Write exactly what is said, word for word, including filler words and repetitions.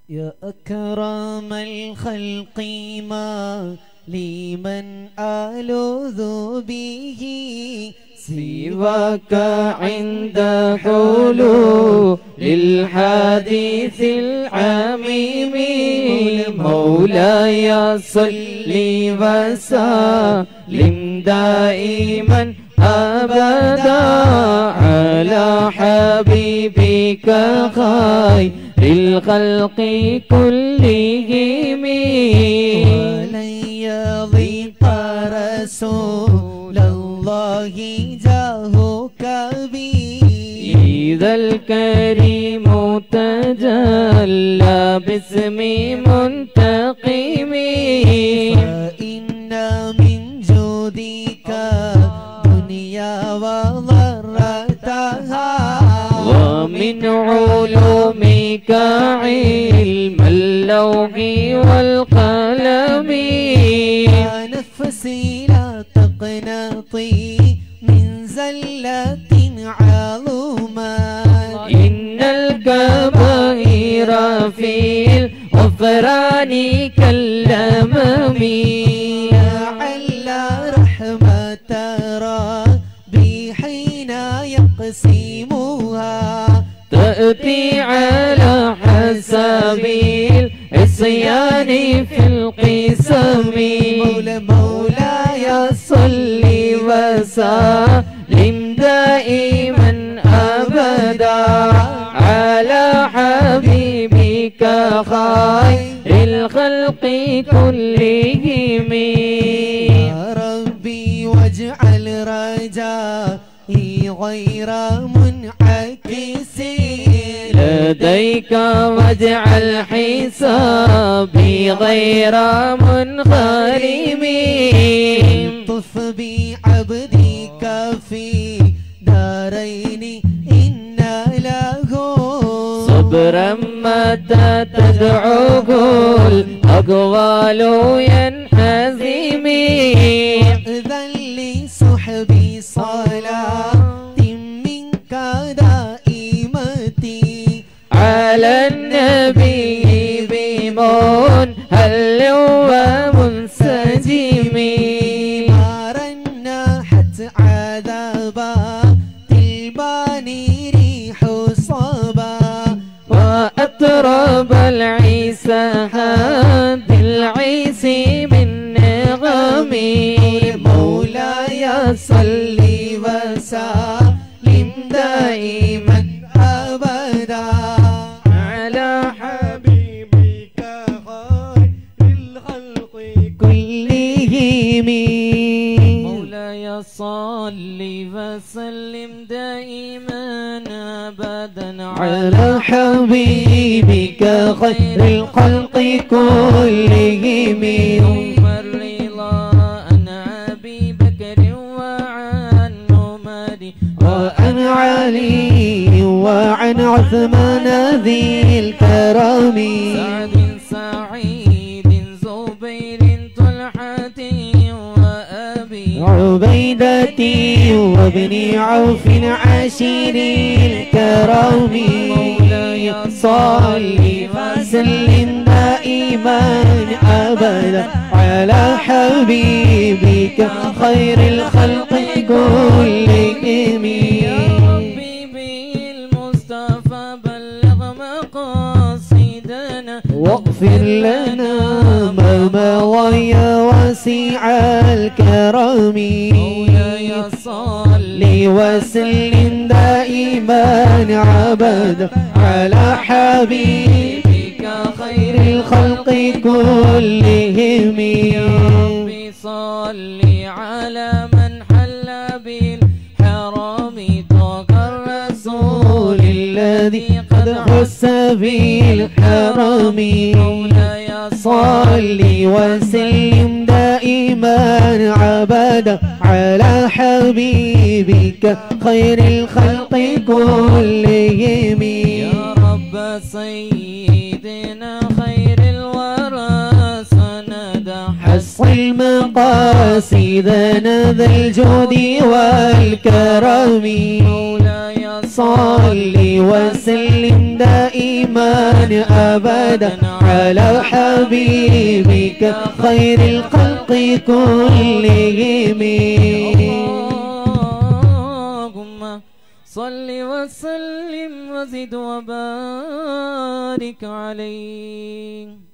يا أكرم الخلق ما لمن ألوذ به سواك عند حلول للحديث العميم مولاي صل وسلم دائما أبدا على حبيبك خير الخلق كلهم ولن يضيق رسول الله جاهك بي إذا الكريم تجلى باسم منتقم فإن من جودك دنيا وضرتها ومن علومك علم اللوح والقلم يا نفسي لا تقنطي من زلة عظمت إن الكبائر في الغفران كالأمم لعل رحمة ربي حين يقسمها تأتي على حسب العصيان في القسم مولاي صل وسلم دائما أبدا على حبيبك خير الخلق كلهم يا ربي واجعل رجائي غير منعكس لديك واجعل حسابي غير منخرم طف بعبدك في دارين إن له صبرا متى تدعوه الأقوال ينحزم إذن لصحبي صلاة منك دائمتي على النبي بمنهل ومنسجم ما رنحت عذابا تلباني ريح صبا وأطرب العيسى هاد العيس من نغمي مولاي صل وسلم دائما أبدا على حبيبك خير الخلق كلهم مولاي صل وسلم دائما أبدا على حبيبك خير الخلق كلهم يوم الرضا عن أبي بكر وعن عمر وعن علي وعن عثمان ذي الكرم سعد سعيد زبير طلحة وأبي عبيدة وابن عوف عشير الكرم مولاي صل وسلم دائما أبدا على حبيبك خير الخلق كلهم يا ربي بالمصطفى بلغ مقاصدنا واغفر لنا ما مضى يا واسع الكرم مولاي صل وسلم دائما أبدا على حبيبك خير الخلق كلهم يا ربي صل على من حل بالحرام طه الرسول الذي قد خص بالحرام مولاي صل وسلم دائما أبدا على حبيبك خير الخلق كلهم يا رب سيدنا خير الورى سند حس حصل مقاصدنا ذا الجود والكرم مولاي صل وسلم دائما أبدا على حبيبك خير الخلق كلهم. اللهم صل وسلم وزد وبارك عليه.